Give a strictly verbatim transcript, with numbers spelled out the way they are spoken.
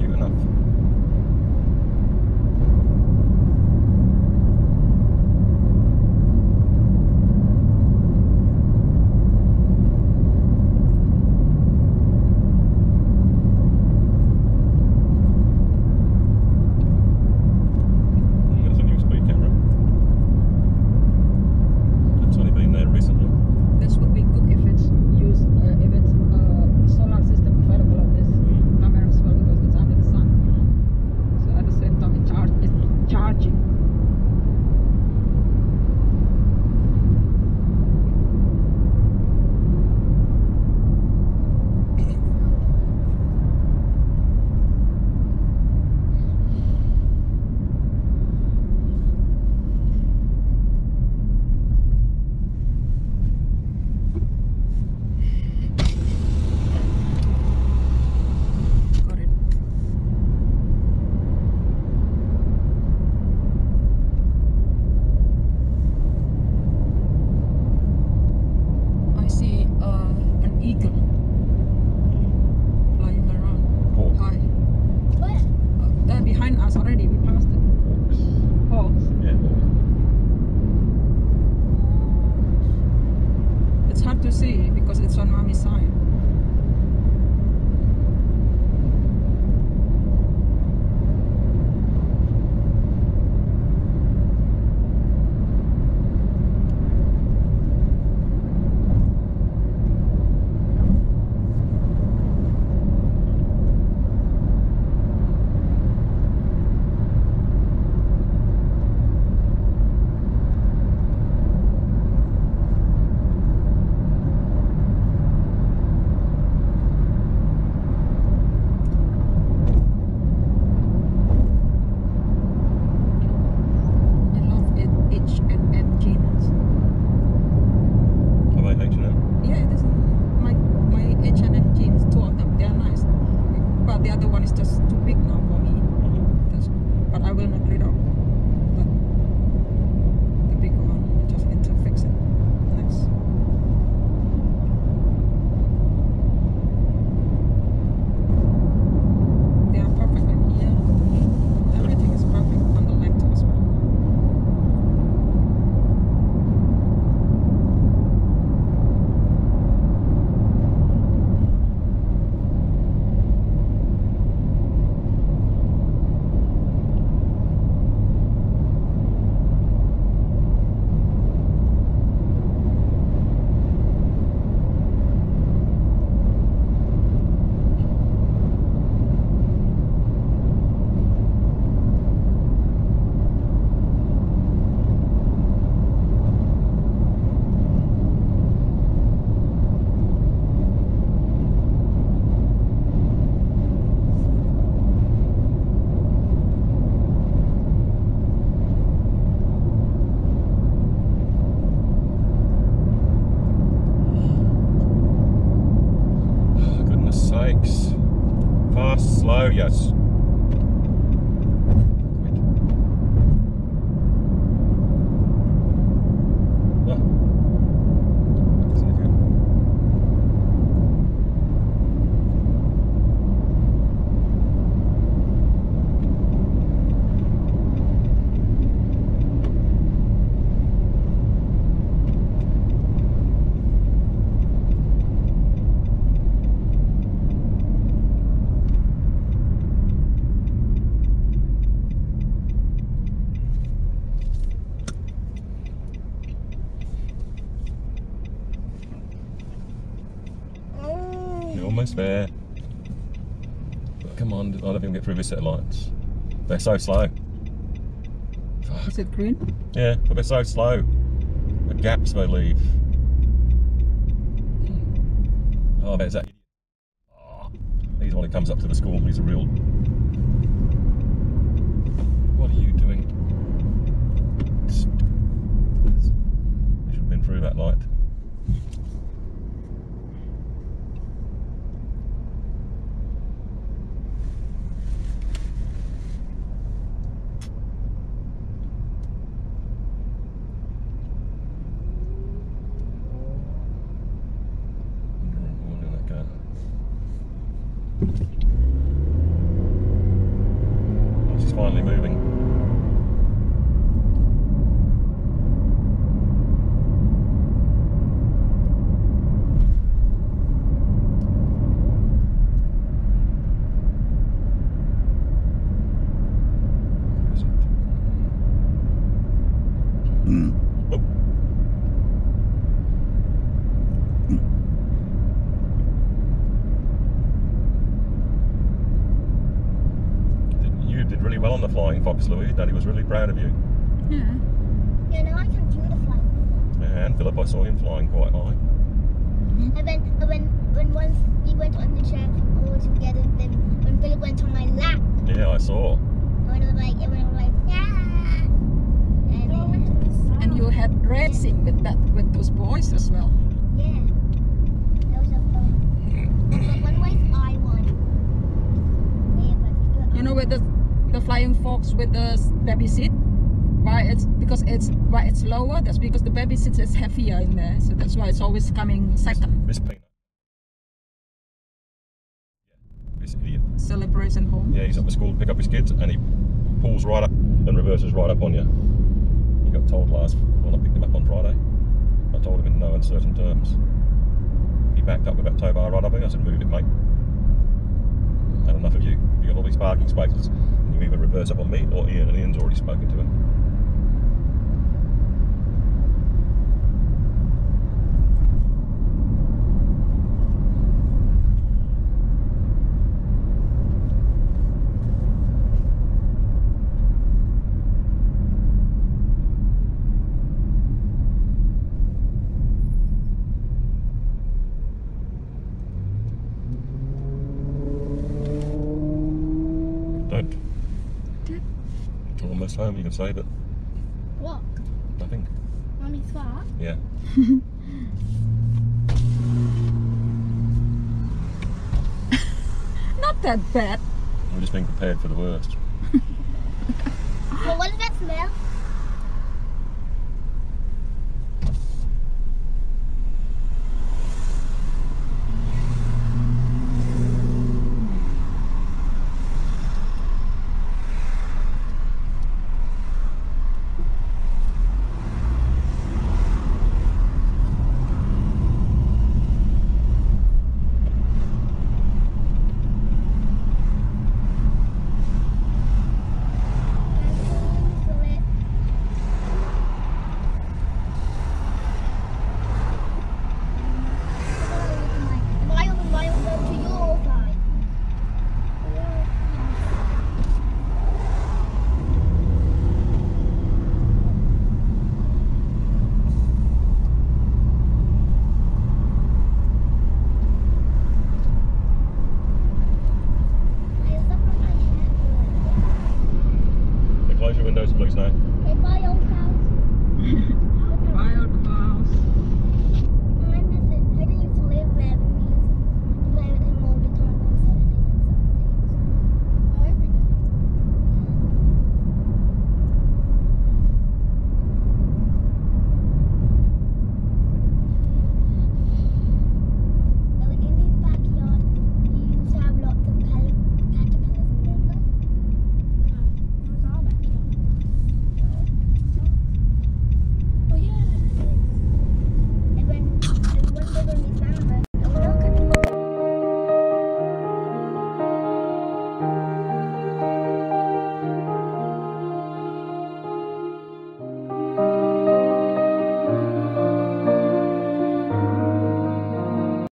cute enough. To see because it's on mommy's side. Fast, slow, yes. Almost there. But come on, I don't think we'll get through this set of lights. They're so slow. Fuck. Is it green? Yeah, but they're so slow. The gaps they leave. Oh, there's that idiot. Oh, he's the one who comes up to the school. He's a real... What are you doing? You should have been through that light. finally moving. Well on the Flying Fox, Louis. Daddy was really proud of you. Yeah. Yeah, now I can do the flying. Yeah, and Philip, I saw him flying quite high. Mm-hmm. And then, when, when once he went on the chair all together, then when Philip went on my lap, Yeah, I saw. and I was like, and I was like, yeah. And, then, And you had racing with that with those boys as well. yeah, that was a fun. But one race I won. Yeah, but You know, with the the Flying Fox with the baby seat. Why it's because it's why it's lower. That's because the baby seat is heavier in there, so that's why it's always coming second. Miss Peanut. Yeah, this idiot. Celebration home. Yeah, he's up to school to pick up his kids and he pulls right up and reverses right up on you. He got told last when I picked him up on Friday. I told him in no uncertain terms. He backed up with that tow bar right up and I said, move it, mate. Had enough of you. You got all these parking spaces and you either reverse up on me or Ian, and Ian's already spoken to him. Don't. Almost home, you can say, but what? nothing. Mommy's far? Yeah. Not that bad. We're just being prepared for the worst. Well, what does that smell? Close your windows, please, now. Okay, bye, old house.